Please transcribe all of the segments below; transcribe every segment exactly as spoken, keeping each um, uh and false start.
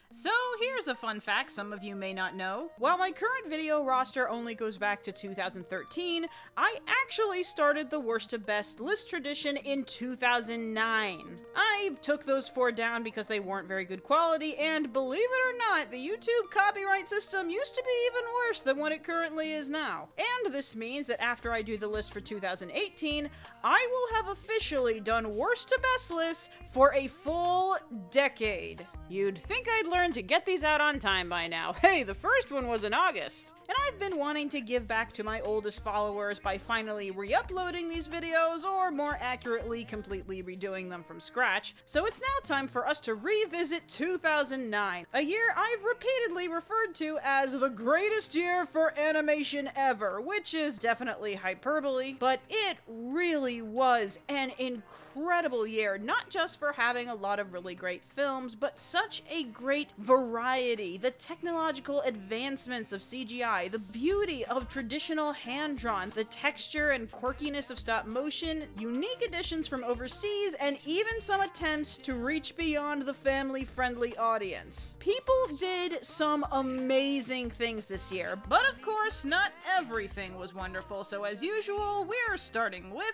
So here's a fun fact some of you may not know. While my current video roster only goes back to two thousand thirteen, I actually started the worst to best list tradition in two thousand nine. I took those four down because they weren't very good quality, and believe it or not, the YouTube copyright system used to be even worse than what it currently is now. And this means that after I do the list for two thousand eighteen, I will have officially done worst to best lists for a full decade. You'd think I'd learn to get these out on time by now. Hey, the first one was in August. And I've been wanting to give back to my oldest followers by finally re-uploading these videos, or more accurately, completely redoing them from scratch. So it's now time for us to revisit two thousand nine, a year I've repeatedly referred to as the greatest year for animation ever, which is definitely hyperbole, but it really was an incredible year, not just for having a lot of really great films, but such a great variety. The technological advancements of C G I, the beauty of traditional hand-drawn, the texture and quirkiness of stop motion, unique additions from overseas, and even some attempts to reach beyond the family-friendly audience. People did some amazing things this year, but of course, not everything was wonderful, so as usual, we're starting with...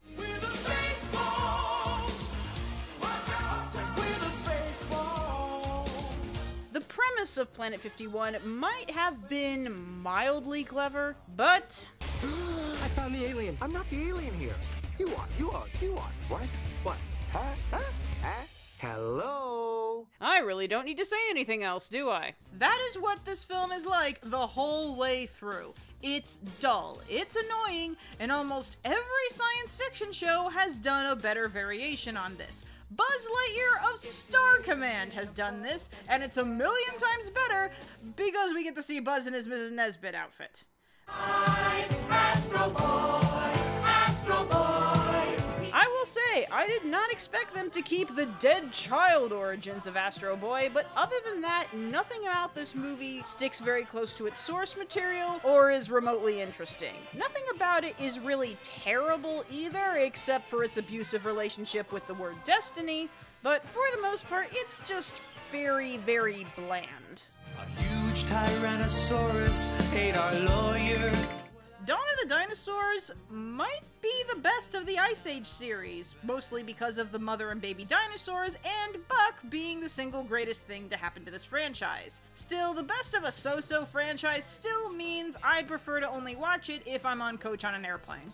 The premise of Planet fifty-one might have been mildly clever, but... I found the alien. I'm not the alien here. You are, you are, you are. What? What? Huh? Huh? Huh? Hello? I really don't need to say anything else, do I? That is what this film is like the whole way through. It's dull, it's annoying, and almost every science fiction show has done a better variation on this. Buzz Lightyear of Star Command has done this, and it's a million times better because we get to see Buzz in his Missus Nesbit outfit. Astro Boy, Astro Boy. I will say, I did not expect them to keep the dead child origins of Astro Boy, but other than that, nothing about this movie sticks very close to its source material or is remotely interesting. Nothing about it is really terrible either, except for its abusive relationship with the word destiny, but for the most part, it's just very, very bland. A huge Tyrannosaurus ate our lawyer. Dawn of the Dinosaurs might be the best of the Ice Age series, mostly because of the mother and baby dinosaurs, and Buck being the single greatest thing to happen to this franchise. Still, the best of a so-so franchise still means I'd prefer to only watch it if I'm on coach on an airplane.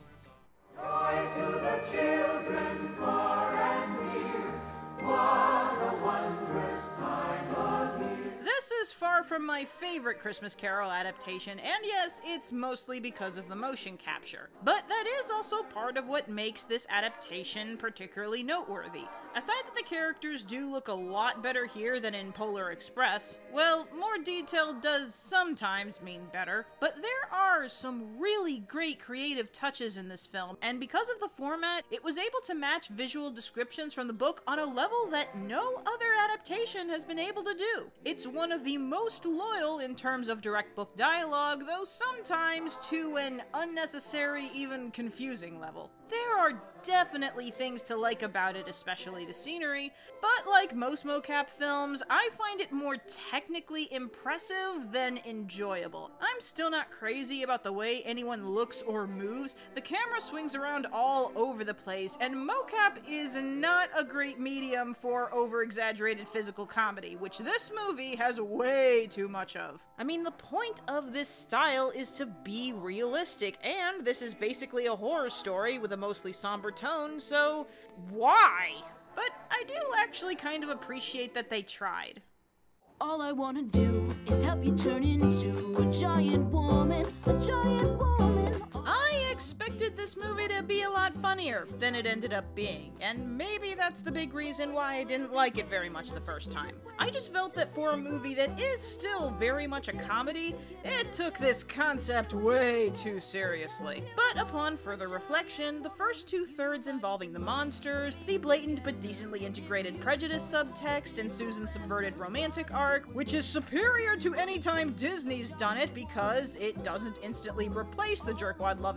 Joy to the children far and near, what a wondrous time of year. This is far from my favorite Christmas Carol adaptation, and yes, it's mostly because of the motion capture. But that is also part of what makes this adaptation particularly noteworthy. Aside that the characters do look a lot better here than in Polar Express, well, more detail does sometimes mean better, but there are some really great creative touches in this film, and because of the format, it was able to match visual descriptions from the book on a level that no other adaptation has been able to do. It's one of the most loyal in terms of direct book dialogue, though sometimes to an unnecessary, even confusing level. There are definitely things to like about it, especially the scenery, but like most mocap films, I find it more technically impressive than enjoyable. I'm still not crazy about the way anyone looks or moves. The camera swings around all over the place, and mocap is not a great medium for over-exaggerated physical comedy, which this movie has way too much of. I mean, the point of this style is to be realistic, and this is basically a horror story with a mostly somber tone, so why? But I do actually kind of appreciate that they tried. All I wanna do is help you turn into a giant woman, a giant woman. I expected this movie to be a lot funnier than it ended up being, and maybe that's the big reason why I didn't like it very much the first time. I just felt that for a movie that is still very much a comedy, it took this concept way too seriously. But upon further reflection, the first two-thirds involving the monsters, the blatant but decently integrated prejudice subtext, and Susan's subverted romantic arc, which is superior to any time Disney's done it because it doesn't instantly replace the jerkwad love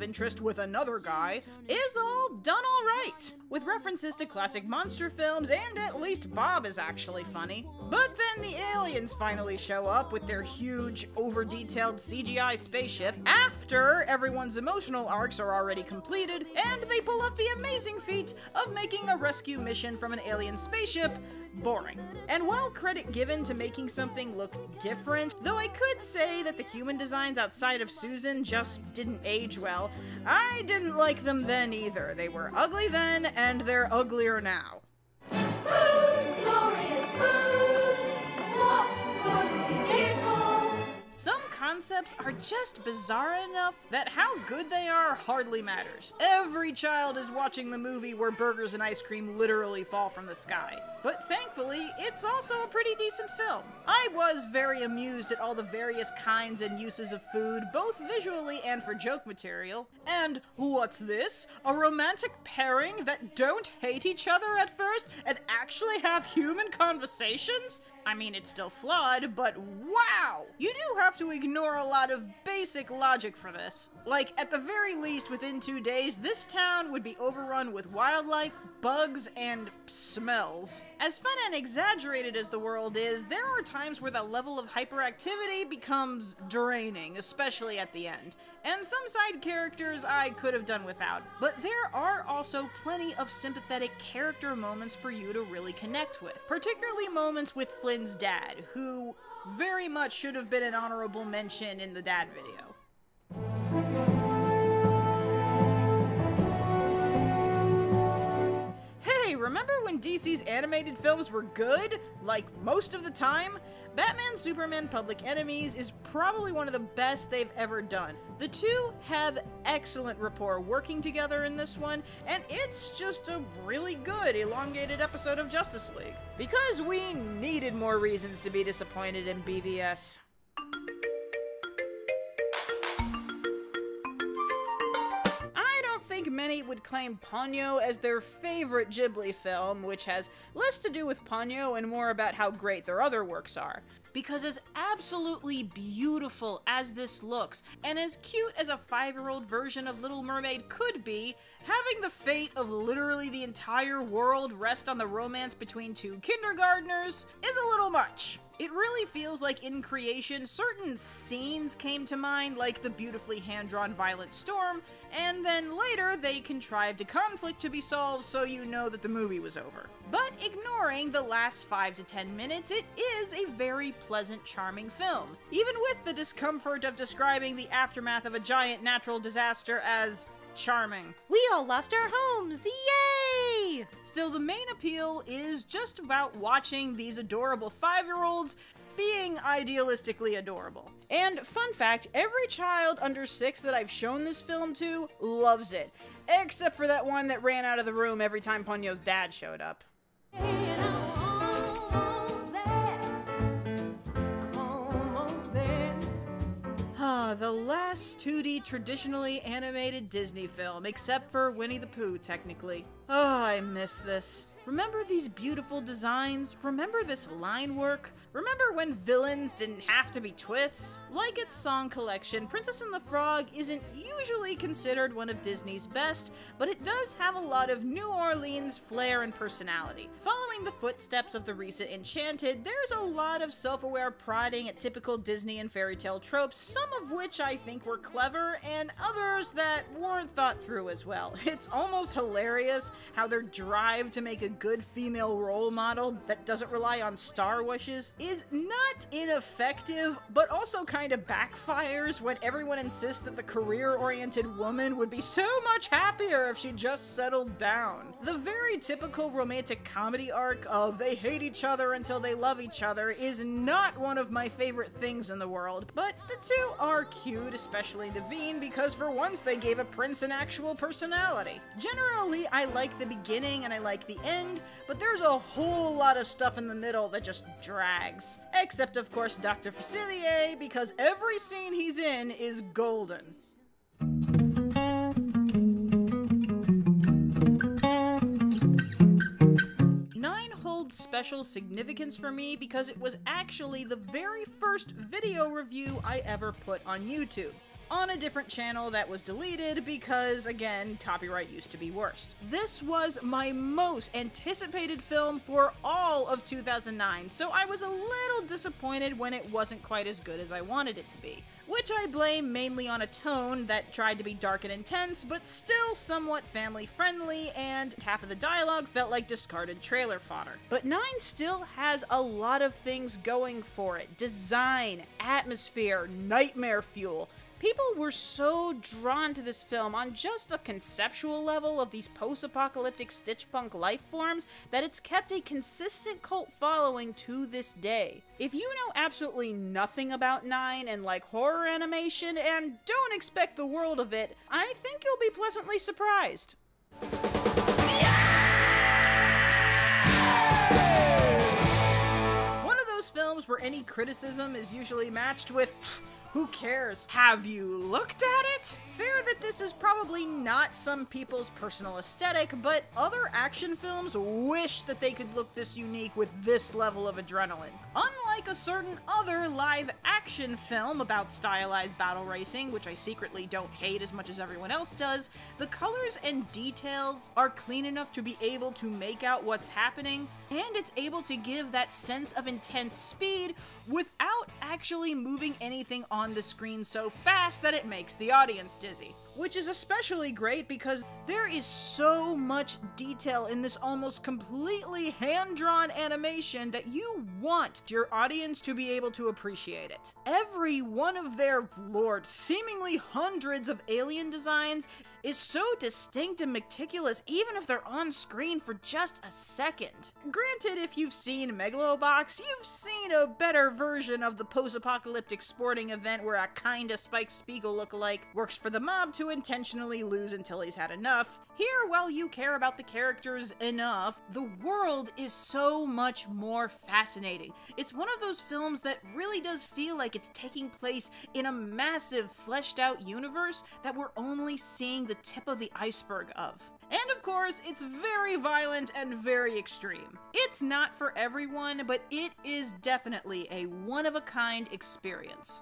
interest with another guy, is all done alright, with references to classic monster films, and at least Bob is actually funny. But then the aliens finally show up with their huge, over-detailed C G I spaceship after everyone's emotional arcs are already completed, and they pull off the amazing feat of making a rescue mission from an alien spaceship boring. And while credit given to making something look different, though I could say that the human designs outside of Susan just didn't age well, I didn't like them then either. They were ugly then, and they're uglier now. Food, glorious food, what good people. Some concepts are just bizarre enough that how good they are hardly matters. Every child is watching the movie where burgers and ice cream literally fall from the sky. But thankfully, it's also a pretty decent film. I was very amused at all the various kinds and uses of food, both visually and for joke material. And what's this? A romantic pairing that don't hate each other at first and actually have human conversations? I mean, it's still flawed, but wow! You do have to ignore a lot of basic logic for this. Like, at the very least, within two days, this town would be overrun with wildlife, bugs, and smells. As fun and exaggerated as the world is, there are times where the level of hyperactivity becomes draining, especially at the end. And some side characters I could have done without, but there are also plenty of sympathetic character moments for you to really connect with, particularly moments with Flynn's dad, who very much should have been an honorable mention in the dad video. Hey, remember when D C's animated films were good? Like, most of the time? Batman Superman Public Enemies is probably one of the best they've ever done. The two have excellent rapport working together in this one, and it's just a really good elongated episode of Justice League. Because we needed more reasons to be disappointed in B V S. I think many would claim Ponyo as their favorite Ghibli film, which has less to do with Ponyo and more about how great their other works are. Because as absolutely beautiful as this looks, and as cute as a five-year-old version of Little Mermaid could be, having the fate of literally the entire world rest on the romance between two kindergartners is a little much. It really feels like in creation, certain scenes came to mind, like the beautifully hand-drawn violent storm, and then later they contrived a conflict to be solved so you know that the movie was over. But ignoring the last five to ten minutes, it is a very pleasant, charming film, even with the discomfort of describing the aftermath of a giant natural disaster as charming. We all lost our homes, yay! Still, the main appeal is just about watching these adorable five-year-olds being idealistically adorable. And fun fact, every child under six that I've shown this film to loves it, except for that one that ran out of the room every time Ponyo's dad showed up. Ah, the last two D traditionally animated Disney film, except for Winnie the Pooh, technically. Oh, I miss this. Remember these beautiful designs? Remember this line work? Remember when villains didn't have to be twists? Like its song collection, Princess and the Frog isn't usually considered one of Disney's best, but it does have a lot of New Orleans flair and personality. Following the footsteps of the recent Enchanted, there's a lot of self-aware prodding at typical Disney and fairy tale tropes, some of which I think were clever, and others that weren't thought through as well. It's almost hilarious how their drive to make a good female role model that doesn't rely on star wishes is not ineffective, but also kind of backfires when everyone insists that the career-oriented woman would be so much happier if she just settled down. The very typical romantic comedy arc of they hate each other until they love each other is not one of my favorite things in the world, but the two are cute, especially Naveen, because for once they gave a prince an actual personality. Generally, I like the beginning and I like the end, but there's a whole lot of stuff in the middle that just drags. Except, of course, Doctor Facilier, because every scene he's in is golden. Nine holds special significance for me because it was actually the very first video review I ever put on YouTube. on a different channel that was deleted because, again, copyright used to be worst. This was my most anticipated film for all of two thousand nine, so I was a little disappointed when it wasn't quite as good as I wanted it to be, which I blame mainly on a tone that tried to be dark and intense, but still somewhat family-friendly, and half of the dialogue felt like discarded trailer fodder. But nine still has a lot of things going for it. Design, atmosphere, nightmare fuel. People were so drawn to this film on just a conceptual level of these post-apocalyptic stitch-punk life forms that it's kept a consistent cult following to this day. If you know absolutely nothing about Nine and like horror animation and don't expect the world of it, I think you'll be pleasantly surprised. One of those films where any criticism is usually matched with, who cares? Have you looked at it? Fair that this is probably not some people's personal aesthetic, but other action films wish that they could look this unique with this level of adrenaline. Unlike a certain other live action film about stylized battle racing, which I secretly don't hate as much as everyone else does, the colors and details are clean enough to be able to make out what's happening, and it's able to give that sense of intense speed without actually moving anything on the screen so fast that it makes the audience dizzy. Which is especially great because there is so much detail in this almost completely hand-drawn animation that you want your audience to be able to appreciate it. Every one of their, lord, seemingly hundreds of alien designs is so distinct and meticulous even if they're on screen for just a second. Granted, if you've seen Megalobox, you've seen a better version of the post-apocalyptic sporting event where a kinda Spike Spiegel lookalike works for the mob to intentionally lose until he's had enough. Here, while you care about the characters enough, the world is so much more fascinating. It's one of those films that really does feel like it's taking place in a massive, fleshed out universe that we're only seeing the tip of the iceberg of. And of course, it's very violent and very extreme. It's not for everyone, but it is definitely a one-of-a-kind experience.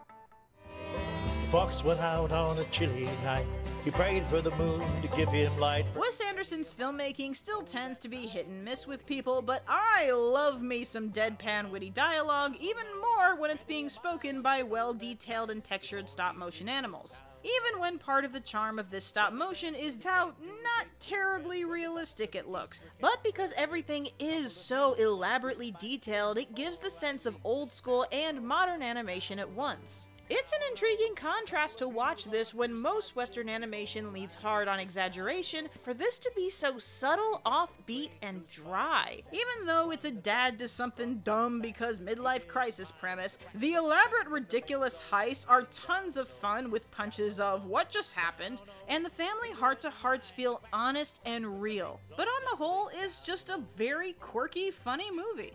Fox went out on a chilly night. He prayed for the moon to give him light. Wes Anderson's filmmaking still tends to be hit and miss with people, but I love me some deadpan witty dialogue, even more when it's being spoken by well-detailed and textured stop-motion animals. Even when part of the charm of this stop motion is how not terribly realistic it looks. But because everything is so elaborately detailed, it gives the sense of old school and modern animation at once. It's an intriguing contrast to watch this when most Western animation leads hard on exaggeration, for this to be so subtle, offbeat, and dry. Even though it's a dad to something dumb because midlife crisis premise, the elaborate ridiculous heists are tons of fun with punches of what just happened, and the family heart-to-hearts feel honest and real. But on the whole, is just a very quirky, funny movie.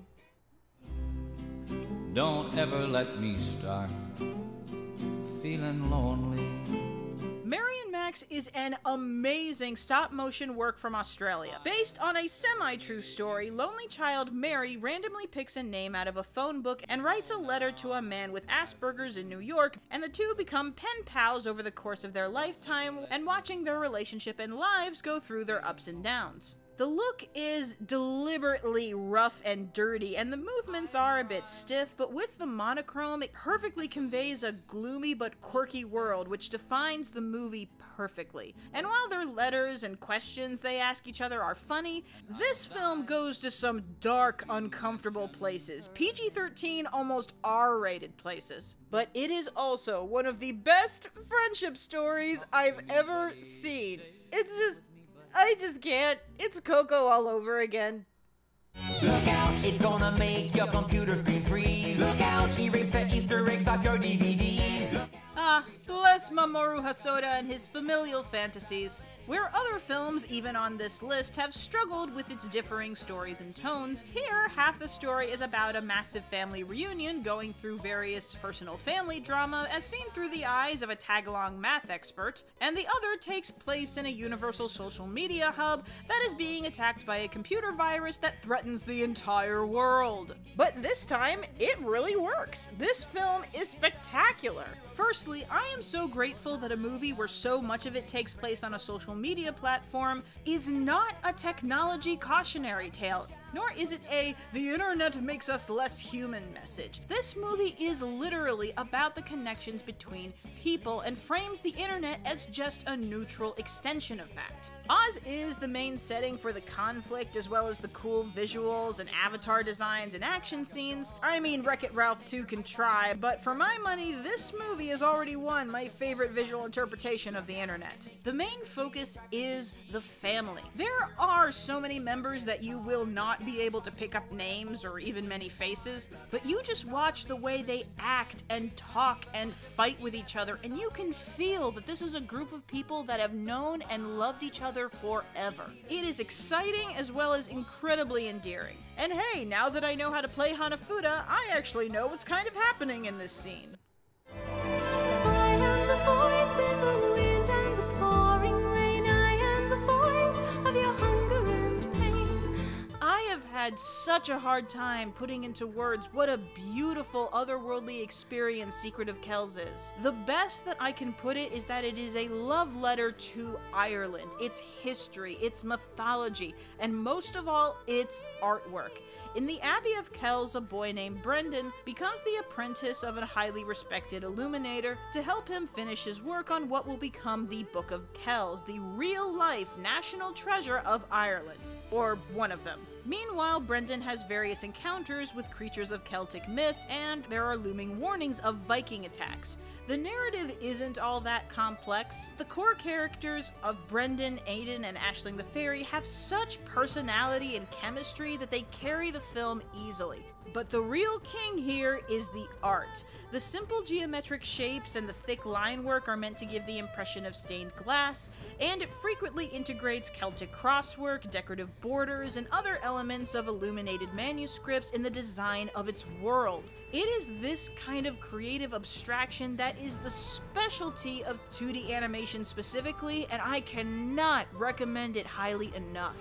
Don't ever let me start feeling lonely. Mary and Max is an amazing stop-motion work from Australia. Based on a semi-true story, lonely child Mary randomly picks a name out of a phone book and writes a letter to a man with Asperger's in New York, and the two become pen pals over the course of their lifetime, and watching their relationship and lives go through their ups and downs. The look is deliberately rough and dirty, and the movements are a bit stiff, but with the monochrome, it perfectly conveys a gloomy but quirky world, which defines the movie perfectly. And while their letters and questions they ask each other are funny, this film goes to some dark, uncomfortable places. P G thirteen, almost R rated places. But it is also one of the best friendship stories I've ever seen. It's just... I just can't. It's Coco all over again. Look out, it's gonna make your computer screen freeze. Look out, erase the Easter eggs off your D V Ds. Ah, bless Mamoru Hosoda and his familial fantasies. Where other films, even on this list, have struggled with its differing stories and tones, here half the story is about a massive family reunion going through various personal family drama as seen through the eyes of a tag-along math expert, and the other takes place in a universal social media hub that is being attacked by a computer virus that threatens the entire world. But this time, it really works. This film is spectacular. Firstly, I am so grateful that a movie where so much of it takes place on a social media platform is not a technology cautionary tale, nor is it a "the internet makes us less human" message. This movie is literally about the connections between people and frames the internet as just a neutral extension of that. Oz is the main setting for the conflict, as well as the cool visuals and avatar designs and action scenes. I mean, Wreck-It Ralph two can try, but for my money, this movie has already won my favorite visual interpretation of the internet. The main focus is the family. There are so many members that you will not be able to pick up names or even many faces, but you just watch the way they act and talk and fight with each other, and you can feel that this is a group of people that have known and loved each other forever. It is exciting as well as incredibly endearing. And hey, now that I know how to play Hanafuda, I actually know what's kind of happening in this scene. I am the voice in the wind and the pouring rain. I am the voice of your hunger and pain. I have had such a hard time putting into words what a beautiful otherworldly experience Secret of Kells is. The best that I can put it is that it is a love letter to Ireland, its history, its mythology, and most of all, its artwork. In the Abbey of Kells, a boy named Brendan becomes the apprentice of a highly respected illuminator to help him finish his work on what will become the Book of Kells, the real-life national treasure of Ireland. Or one of them. Meanwhile, Brendan has various encounters with creatures of Celtic myth, and there are looming warnings of Viking attacks. The narrative isn't all that complex. The core characters of Brendan, Aidan, and Aisling the Fairy have such personality and chemistry that they carry the film easily. But the real king here is the art. The simple geometric shapes and the thick line work are meant to give the impression of stained glass, and it frequently integrates Celtic crosswork, decorative borders, and other elements of illuminated manuscripts in the design of its world. It is this kind of creative abstraction that is the specialty of two D animation specifically, and I cannot recommend it highly enough.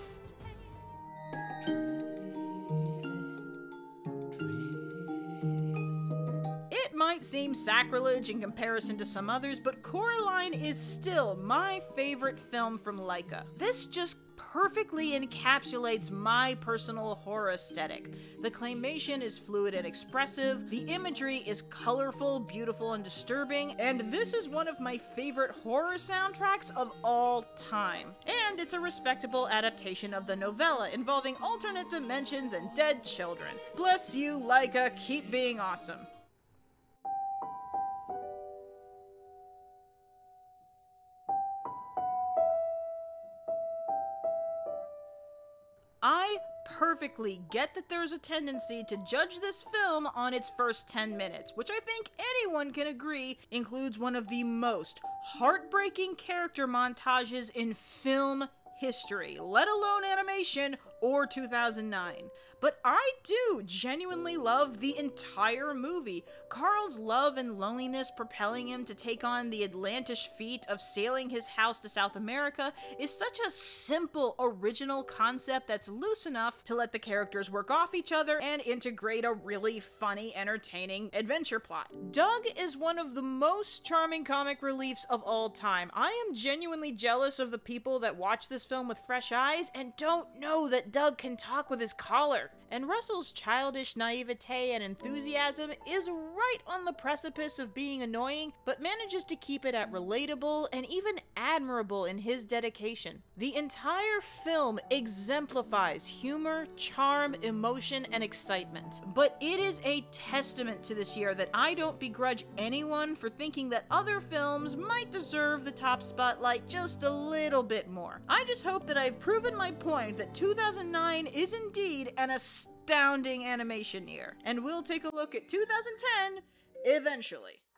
It might seem sacrilege in comparison to some others, but Coraline is still my favorite film from Laika. This just perfectly encapsulates my personal horror aesthetic. The claymation is fluid and expressive, the imagery is colorful, beautiful, and disturbing, and this is one of my favorite horror soundtracks of all time. And it's a respectable adaptation of the novella involving alternate dimensions and dead children. Bless you, Laika, keep being awesome. I perfectly get that there's a tendency to judge this film on its first ten minutes, which I think anyone can agree includes one of the most heartbreaking character montages in film history, let alone animation or two thousand nine. But I do genuinely love the entire movie. Carl's love and loneliness propelling him to take on the Atlantish feat of sailing his house to South America is such a simple, original concept that's loose enough to let the characters work off each other and integrate a really funny, entertaining adventure plot. Doug is one of the most charming comic reliefs of all time. I am genuinely jealous of the people that watch this film with fresh eyes and don't know that Doug can talk with his collar. And Russell's childish naivete and enthusiasm is right on the precipice of being annoying, but manages to keep it at relatable and even admirable in his dedication. The entire film exemplifies humor, charm, emotion, and excitement. But it is a testament to this year that I don't begrudge anyone for thinking that other films might deserve the top spotlight just a little bit more. I just hope that I've proven my point that two thousand nine is indeed an astounding animation year, and we'll take a look at two thousand ten eventually.